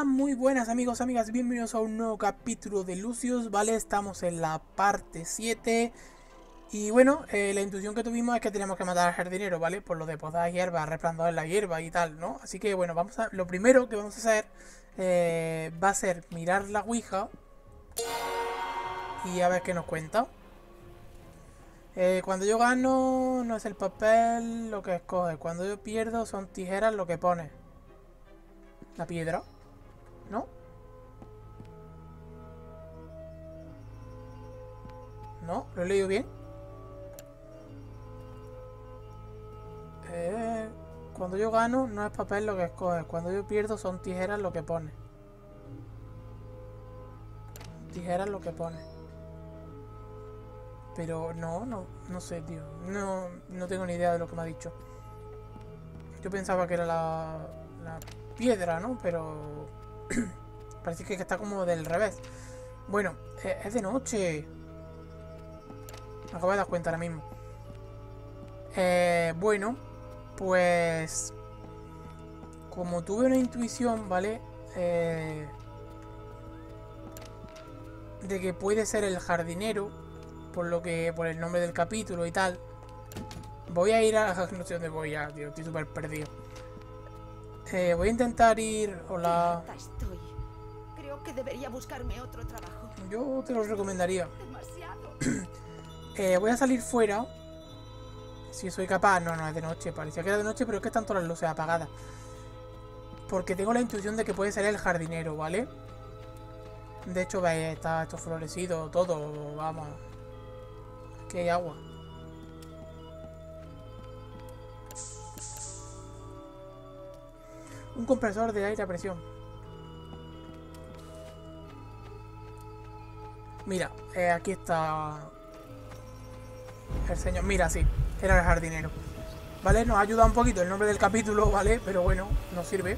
Muy buenas amigos, amigas, bienvenidos a un nuevo capítulo de Lucius, ¿vale? Estamos en la parte 7 y bueno, la intuición que tuvimos es que teníamos que matar al jardinero, ¿vale? Por lo de podar hierba, replantar la hierba y tal, ¿no? Así que bueno, lo primero que vamos a hacer va a ser mirar la ouija y a ver qué nos cuenta. Cuando yo gano no es el papel lo que escoge, cuando yo pierdo son tijeras lo que pone. La piedra, ¿no? ¿No? ¿Lo he leído bien? Cuando yo gano no es papel lo que escoge. Cuando yo pierdo son tijeras lo que pone. Tijeras lo que pone. Pero no sé, tío. No tengo ni idea de lo que me ha dicho. Yo pensaba que era la piedra, ¿no? Pero parece que está como del revés. Bueno, es de noche. Me acabo de dar cuenta ahora mismo. Bueno, pues como tuve una intuición, ¿vale? De que puede ser el jardinero, por el nombre del capítulo y tal. Voy a ir a... no sé dónde voy ya, tío, estoy súper perdido. Voy a intentar ir... Hola. Estoy. Creo que debería buscarme otro trabajo. Yo te lo recomendaría. Demasiado. Voy a salir fuera. Si soy capaz. No, es de noche. Parecía que era de noche, pero es que están todas las luces apagadas. Porque tengo la intuición de que puede ser el jardinero, ¿vale? De hecho, veis, está esto florecido, todo, vamos. Aquí hay agua. Un compresor de aire a presión. Mira, aquí está el señor. Mira, sí, era el jardinero. ¿Vale? Nos ayuda un poquito el nombre del capítulo, ¿vale? Pero bueno, nos sirve.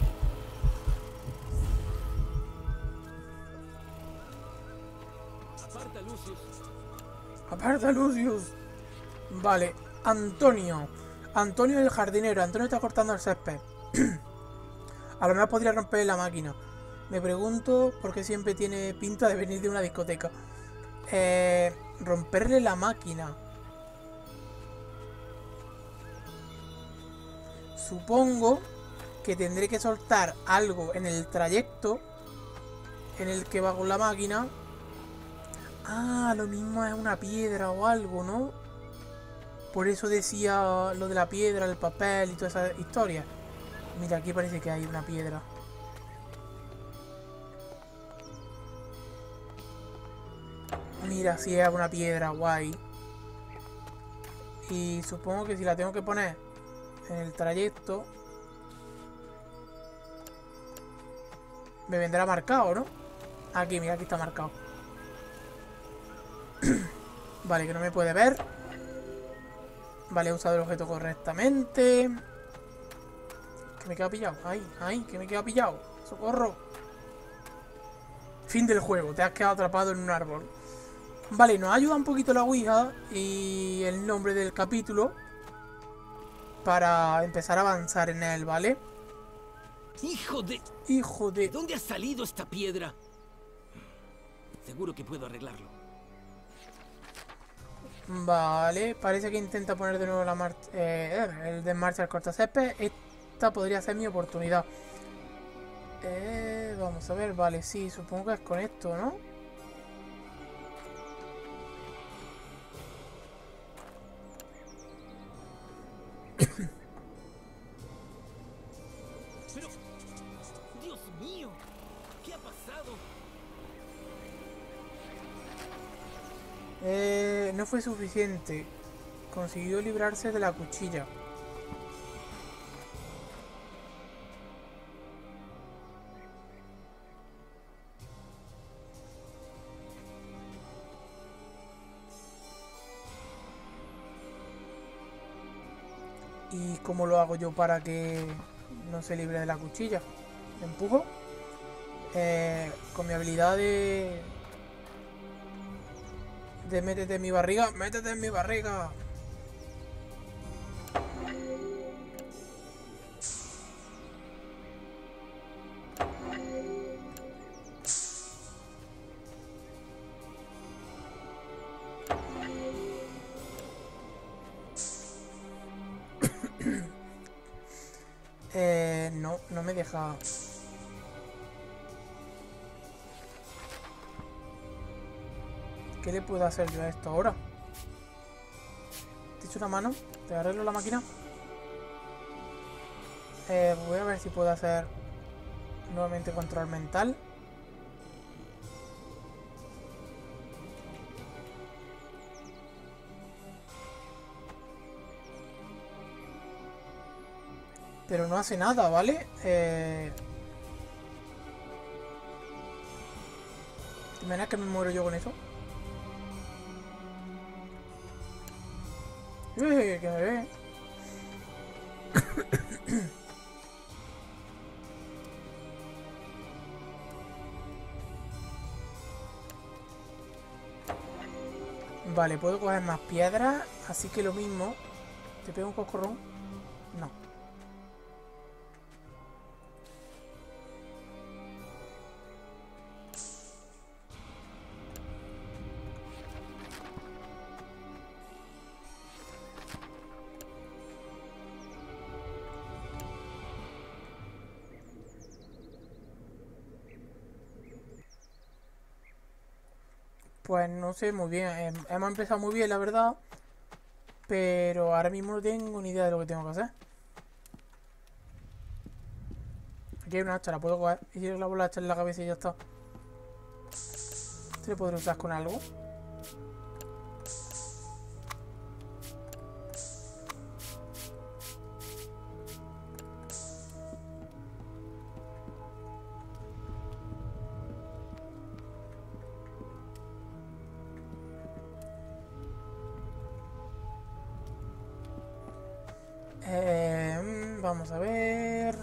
Aparta, Lucius. Aparta, Lucius. Vale, Antonio. Antonio el jardinero. Antonio está cortando el césped. A lo mejor podría romper la máquina. Me pregunto por qué siempre tiene pinta de venir de una discoteca. Romperle la máquina. Supongo que tendré que soltar algo en el trayecto en el que va con la máquina. Ah, lo mismo es una piedra o algo, ¿no? Por eso decía lo de la piedra, el papel y toda esa historia. Mira, aquí parece que hay una piedra. Mira, sí es una piedra, guay. Y supongo que si la tengo que poner en el trayecto, me vendrá marcado, ¿no? Aquí, mira, aquí está marcado. Vale, que no me puede ver. Vale, he usado el objeto correctamente. Que me queda pillado. Ay, que me queda pillado. Socorro. Fin del juego, te has quedado atrapado en un árbol. Vale, nos ayuda un poquito la ouija y el nombre del capítulo para empezar a avanzar en él, ¿vale? ¡Hijo de... ¿De dónde ha salido esta piedra? Seguro que puedo arreglarlo. Vale, parece que intenta poner de nuevo el de marcha al cortacésped. Esta podría ser mi oportunidad. Vamos a ver, vale, sí, supongo que es con esto, ¿no? Pero... ¡Dios mío! ¿Qué ha pasado? No fue suficiente. Consiguió librarse de la cuchilla. ¿Y cómo lo hago yo para que no se libre de la cuchilla? ¿Empujo? Con mi habilidad de métete en mi barriga. ¡Métete en mi barriga! me deja. ¿Qué le puedo hacer yo a esto ahora? ¿Te echo una mano? ¿Te arreglo la máquina? Voy a ver si puedo hacer nuevamente control mental. Pero no hace nada, ¿vale? ¿Te imaginas que me muero yo con eso? Que me ve. Vale, puedo coger más piedras, así que lo mismo. ¿Te pego un coscorrón? No. Pues no sé muy bien. Hemos empezado muy bien, la verdad. Pero ahora mismo no tengo ni idea de lo que tengo que hacer. Aquí hay una hacha, la puedo coger. Y si le clavo la hacha en la cabeza y ya está. ¿Se le podré usar con algo? Vamos a ver.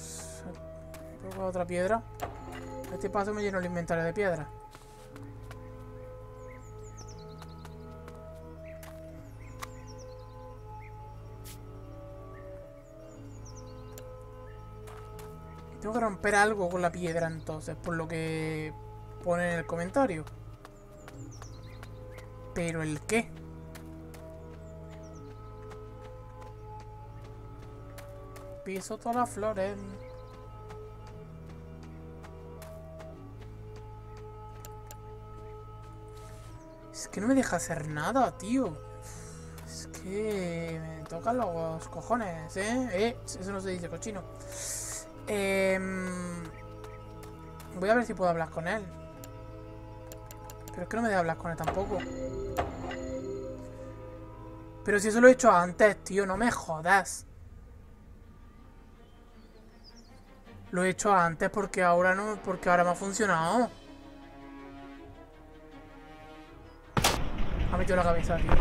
Otra piedra. A este paso me lleno el inventario de piedra. Tengo que romper algo con la piedra entonces, por lo que pone en el comentario. ¿Pero el qué? Piso todas las flores. Es que no me deja hacer nada, tío. Es que me tocan los cojones, eso no se dice, cochino. Voy a ver si puedo hablar con él. Pero es que no me deja hablar con él tampoco. Pero si eso lo he hecho antes, tío, no me jodas. Lo he hecho antes porque ahora no, porque ahora me ha funcionado. Ha metido la cabeza, tío.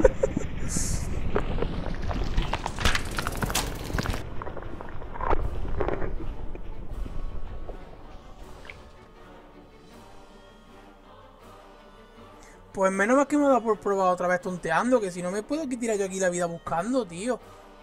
Pues menos mal que me ha dado por probar otra vez tonteando, que si no me puedo tirar yo aquí la vida buscando, tío.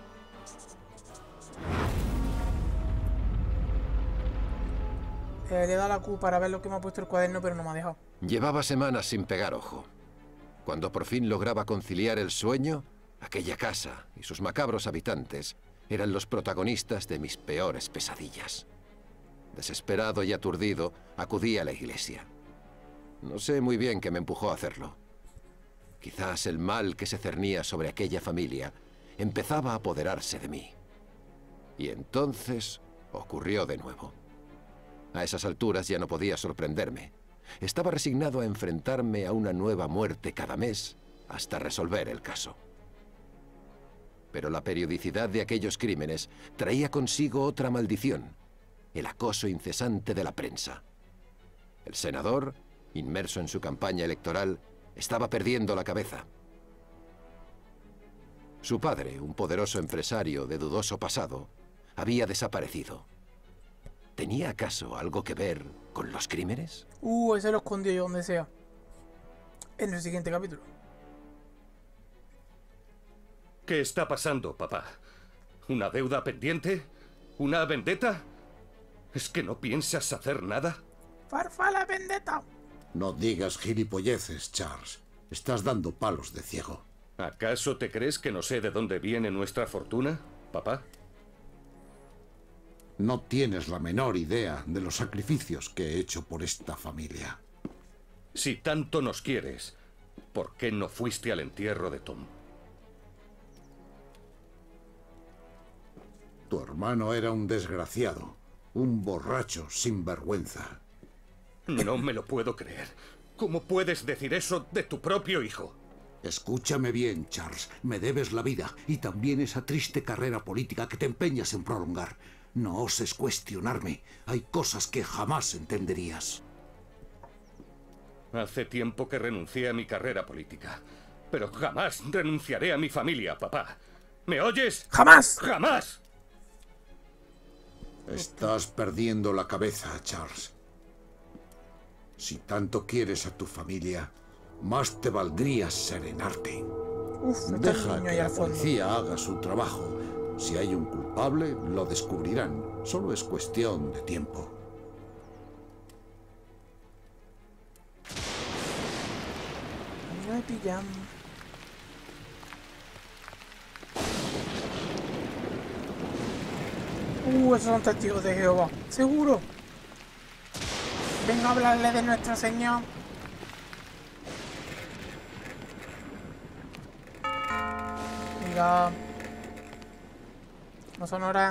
Le he dado la Q para ver lo que me ha puesto el cuaderno, pero no me ha dejado. Llevaba semanas sin pegar ojo. Cuando por fin lograba conciliar el sueño, aquella casa y sus macabros habitantes eran los protagonistas de mis peores pesadillas. Desesperado y aturdido, acudí a la iglesia. No sé muy bien qué me empujó a hacerlo. Quizás el mal que se cernía sobre aquella familia empezaba a apoderarse de mí. Y entonces ocurrió de nuevo. A esas alturas ya no podía sorprenderme. Estaba resignado a enfrentarme a una nueva muerte cada mes hasta resolver el caso. Pero la periodicidad de aquellos crímenes traía consigo otra maldición: el acoso incesante de la prensa. El senador, inmerso en su campaña electoral, estaba perdiendo la cabeza. Su padre, un poderoso empresario de dudoso pasado, había desaparecido. ¿Tenía acaso algo que ver con los crímenes? Ese lo escondió yo donde sea. En el siguiente capítulo. ¿Qué está pasando, papá? ¿Una deuda pendiente? ¿Una vendetta? ¿Es que no piensas hacer nada? ¡Farfala vendetta! No digas gilipolleces, Charles. Estás dando palos de ciego. ¿Acaso te crees que no sé de dónde viene nuestra fortuna, papá? No tienes la menor idea de los sacrificios que he hecho por esta familia. Si tanto nos quieres, ¿por qué no fuiste al entierro de Tom? Tu hermano era un desgraciado, un borracho sin vergüenza. No me lo puedo creer. ¿Cómo puedes decir eso de tu propio hijo? Escúchame bien, Charles. Me debes la vida y también esa triste carrera política que te empeñas en prolongar. No oses cuestionarme. Hay cosas que jamás entenderías. Hace tiempo que renuncié a mi carrera política. Pero jamás renunciaré a mi familia, papá. ¿Me oyes? ¡Jamás! ¡Jamás! Estás perdiendo la cabeza, Charles. Si tanto quieres a tu familia, más te valdría serenarte. Uf, está el Deja niño que ahí la al fondo. policía haga su trabajo. Si hay un culpable, lo descubrirán. Solo es cuestión de tiempo. No me pillan. Esos son testigos de Jehová. ¿Seguro? Venga a hablarle de nuestro Señor. Venga. No son horas.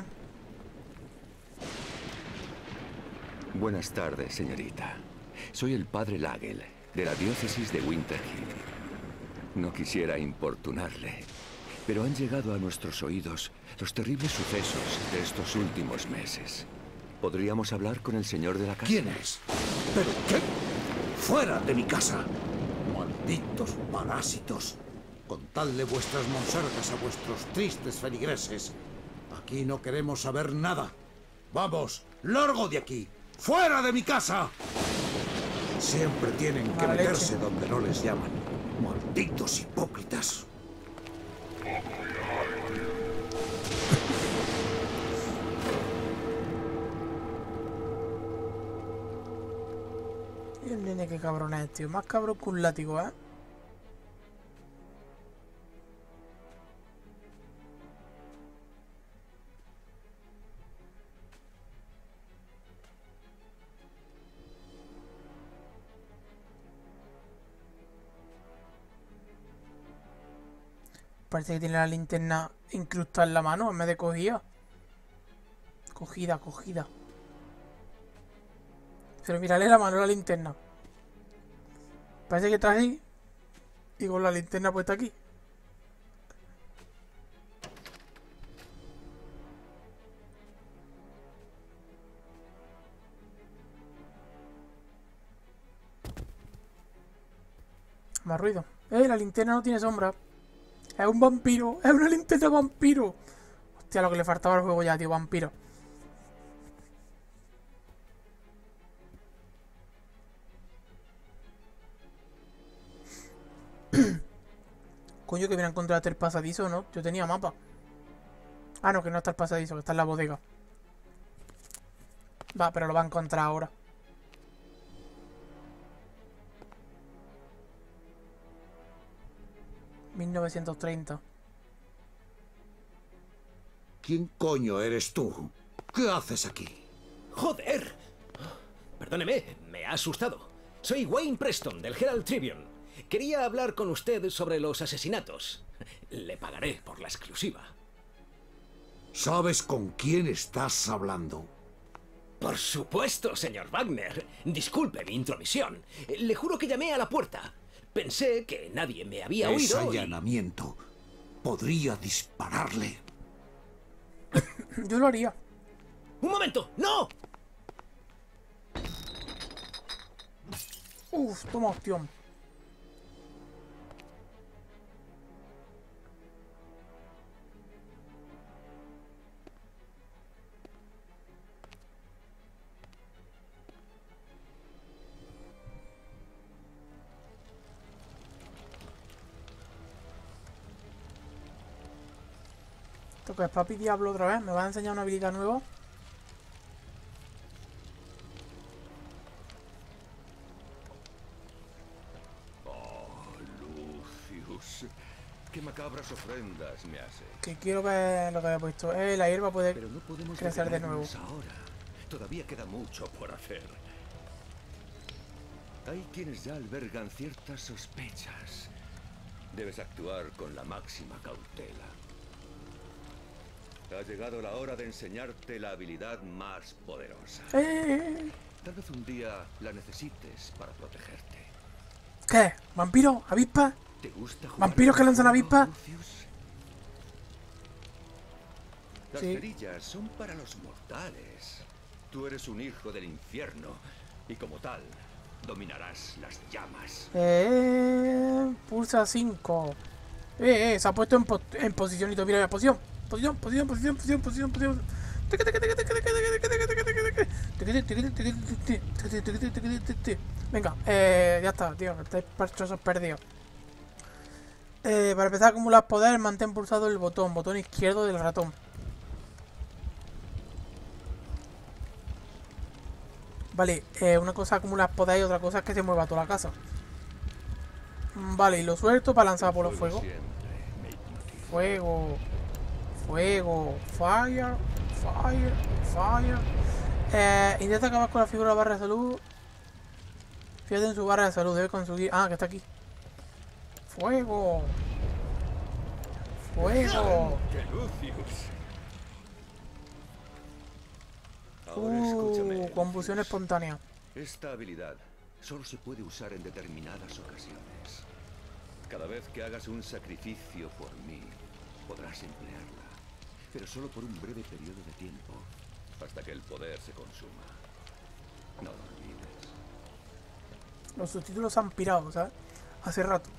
Buenas tardes, señorita. Soy el padre Lagel, de la diócesis de Winter Hill. No quisiera importunarle, pero han llegado a nuestros oídos los terribles sucesos de estos últimos meses. ¿Podríamos hablar con el señor de la casa? ¿Quién es? ¿Pero qué? ¡Fuera de mi casa! ¡Malditos parásitos! Contadle vuestras monsergas a vuestros tristes feligreses. Aquí no queremos saber nada. ¡Vamos! ¡Largo de aquí! ¡Fuera de mi casa! Siempre tienen que Mala meterse leche. donde no les llaman. ¡Malditos hipócritas! Y el nene, qué cabrón es, tío. Más cabrón que un látigo, ¿eh? Parece que tiene la linterna incrustada en la mano en vez de cogida. Cogida. Pero mírale la mano a la linterna. Parece que está ahí. Y con la linterna puesta aquí. Más ruido. La linterna no tiene sombra. Es un vampiro. Es una linterna vampiro. Hostia, lo que le faltaba al juego ya, tío. Vampiro. Coño, que hubiera encontrado el pasadizo, ¿no? Yo tenía mapa. Ah, no, que no está el pasadizo, que está en la bodega. Va, pero lo va a encontrar ahora. ...1930... ¿Quién coño eres tú? ¿Qué haces aquí? ¡Joder! Perdóneme, me ha asustado. Soy Wayne Preston, del Herald Tribune. Quería hablar con usted sobre los asesinatos. Le pagaré por la exclusiva. ¿Sabes con quién estás hablando? Por supuesto, señor Wagner. Disculpe mi intromisión. Le juro que llamé a la puerta. Pensé que nadie me había Es oído y... allanamiento. Podría dispararle. Yo lo haría. ¡Un momento! ¡No! Uf, toma opción. ¿Esto qué es, papi diablo otra vez? ¿Me vas a enseñar una habilidad nueva? qué macabras ofrendas me hace. Que quiero ver lo que había puesto. La hierba puede Pero no podemos crecer de nuevo. detenernos ahora. Todavía queda mucho por hacer. Hay quienes ya albergan ciertas sospechas. Debes actuar con la máxima cautela. Ha llegado la hora de enseñarte la habilidad más poderosa. Tal vez un día la necesites para protegerte. ¿Qué? ¿Vampiro? ¿Avispa? ¿Te gusta jugar ¿Vampiros que lanzan avispas? Lucius? Las Sí. cerillas son para los mortales. Tú eres un hijo del infierno y como tal dominarás las llamas. Pulsa 5. Se ha puesto en posicionito. Mira la posición. Posición. Venga, ya está, tío. Estáis parchosos perdidos. Para empezar a acumular poder, mantén pulsado el botón izquierdo del ratón. Vale, una cosa es acumular poder y otra cosa es que se mueva toda la casa. Vale, y lo suelto para lanzar por los fuegos. Fuego. Fire. Intenta acabar con la figura de la barra de salud. Fíjate en su barra de salud, debe conseguir... Ah, que está aquí. Fuego. Ahora escúchame. Convulsión espontánea. Esta habilidad solo se puede usar en determinadas ocasiones. Cada vez que hagas un sacrificio por mí, podrás emplearla, pero solo por un breve periodo de tiempo, hasta que el poder se consuma. No lo olvides. Los subtítulos han pirado, ¿sabes? Hace rato.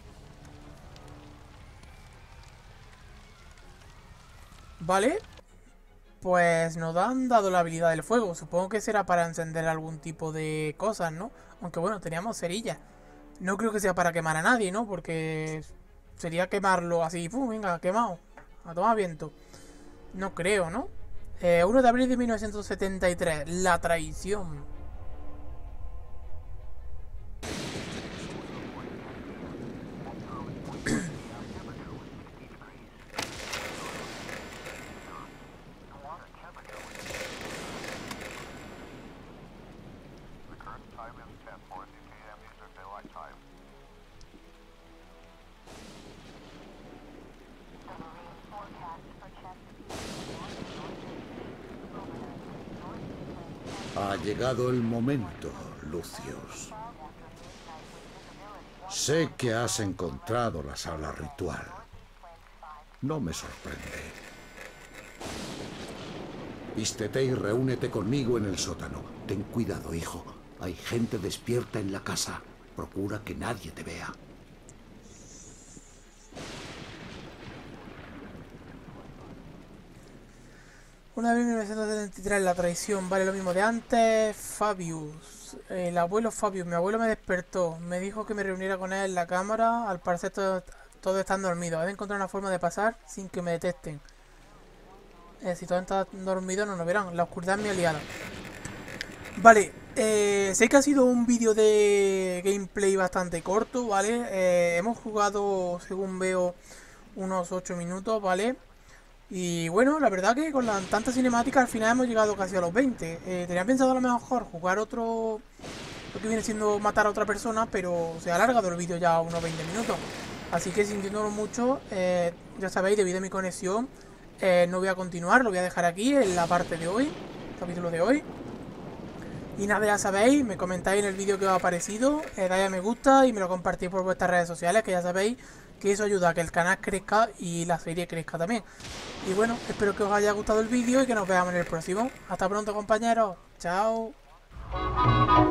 Vale. Pues nos han dado la habilidad del fuego. Supongo que será para encender algún tipo de cosas, ¿no? Aunque bueno, teníamos cerillas. No creo que sea para quemar a nadie, ¿no? Porque sería quemarlo así. ¡Pum! Venga, quemado. A tomar viento. No creo, ¿no? 1 de abril de 1973. La traición. Ha llegado el momento, Lucius. Sé que has encontrado la sala ritual. No me sorprende. Vístete y reúnete conmigo en el sótano. Ten cuidado, hijo. Hay gente despierta en la casa. Procura que nadie te vea. Una vez 1973, la traición, vale lo mismo de antes. Fabius, el abuelo Fabius, mi abuelo me despertó, me dijo que me reuniera con él en la cámara, al parecer todos están dormidos, he de encontrar una forma de pasar sin que me detecten. Si todos están dormidos no nos verán, la oscuridad es mi aliada. Vale, sé que ha sido un vídeo de gameplay bastante corto, ¿vale? Hemos jugado, según veo, unos 8 minutos, ¿vale? Y bueno, la verdad que con tanta cinemática al final hemos llegado casi a los 20. Tenía pensado a lo mejor jugar otro... Lo que viene siendo matar a otra persona, pero se ha alargado el vídeo ya a unos 20 minutos. Así que sintiéndolo mucho, ya sabéis, debido a mi conexión, no voy a continuar, lo voy a dejar aquí en la parte de hoy, capítulo de hoy. Y nada, ya sabéis, me comentáis en el vídeo que os ha parecido, dais a me gusta y me lo compartís por vuestras redes sociales, que ya sabéis que eso ayuda a que el canal crezca y la serie crezca también. Y bueno, espero que os haya gustado el vídeo y que nos veamos en el próximo. Hasta pronto, compañeros. Chao.